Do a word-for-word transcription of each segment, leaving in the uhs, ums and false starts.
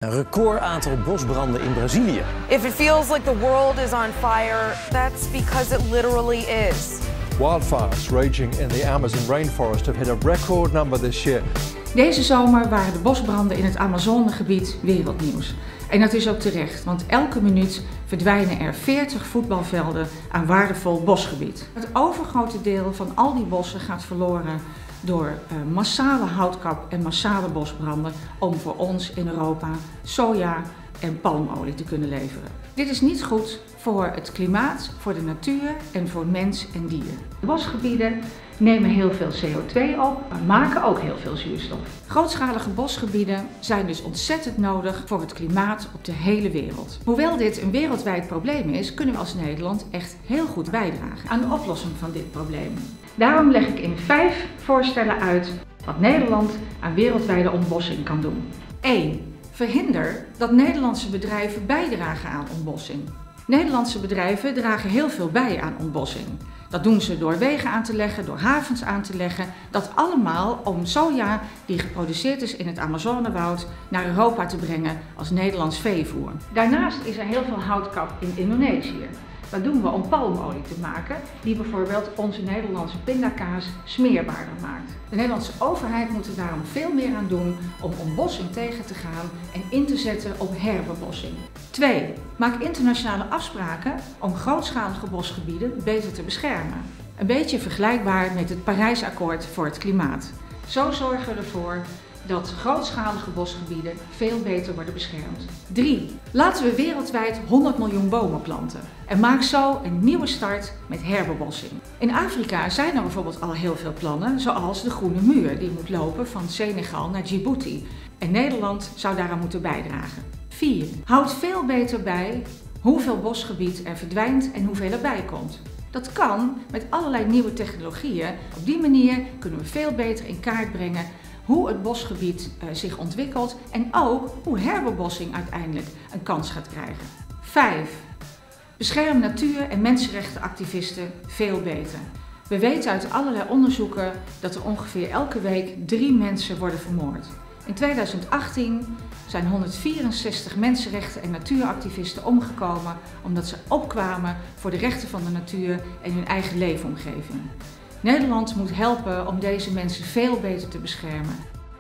Een record aantal bosbranden in Brazilië. If it feels like the world is on fire, that's because it literally is. Wildfires raging in the Amazon rainforest have hit a record number this year. Deze zomer waren de bosbranden in het Amazonegebied wereldnieuws. En dat is ook terecht, want elke minuut verdwijnen er veertig voetbalvelden aan waardevol bosgebied. Het overgrote deel van al die bossen gaat verloren door uh, massale houtkap en massale bosbranden om voor ons in Europa soja en palmolie te kunnen leveren. Dit is niet goed voor het klimaat, voor de natuur en voor mens en dier. Bosgebieden nemen heel veel C O twee op, maar maken ook heel veel zuurstof. Grootschalige bosgebieden zijn dus ontzettend nodig voor het klimaat op de hele wereld. Hoewel dit een wereldwijd probleem is, kunnen we als Nederland echt heel goed bijdragen aan de oplossing van dit probleem. Daarom leg ik in vijf voorstellen uit wat Nederland aan wereldwijde ontbossing kan doen. één. Verhinder dat Nederlandse bedrijven bijdragen aan ontbossing. Nederlandse bedrijven dragen heel veel bij aan ontbossing. Dat doen ze door wegen aan te leggen, door havens aan te leggen. Dat allemaal om soja die geproduceerd is in het Amazonewoud naar Europa te brengen als Nederlands veevoer. Daarnaast is er heel veel houtkap in Indonesië. Dat doen we om palmolie te maken, die bijvoorbeeld onze Nederlandse pindakaas smeerbaarder maakt. De Nederlandse overheid moet er daarom veel meer aan doen om ontbossing tegen te gaan en in te zetten op herbebossing. twee. Maak internationale afspraken om grootschalige bosgebieden beter te beschermen. Een beetje vergelijkbaar met het Parijsakkoord voor het klimaat. Zo zorgen we ervoor dat grootschalige bosgebieden veel beter worden beschermd. drie. Laten we wereldwijd honderd miljoen bomen planten. En maak zo een nieuwe start met herbebossing. In Afrika zijn er bijvoorbeeld al heel veel plannen, zoals de Groene Muur, die moet lopen van Senegal naar Djibouti. En Nederland zou daaraan moeten bijdragen. vier. Houd veel beter bij hoeveel bosgebied er verdwijnt en hoeveel erbij komt. Dat kan met allerlei nieuwe technologieën. Op die manier kunnen we veel beter in kaart brengen hoe het bosgebied uh, zich ontwikkelt en ook hoe herbebossing uiteindelijk een kans gaat krijgen. vijf. Bescherm natuur- en mensenrechtenactivisten veel beter. We weten uit allerlei onderzoeken dat er ongeveer elke week drie mensen worden vermoord. In tweeduizend achttien zijn honderdvierenzestig mensenrechten- en natuuractivisten omgekomen omdat ze opkwamen voor de rechten van de natuur en hun eigen leefomgeving. Nederland moet helpen om deze mensen veel beter te beschermen.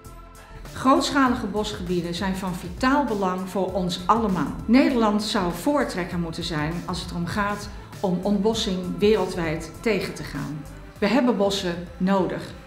Grootschalige bosgebieden zijn van vitaal belang voor ons allemaal. Nederland zou voortrekker moeten zijn als het erom gaat om ontbossing wereldwijd tegen te gaan. We hebben bossen nodig.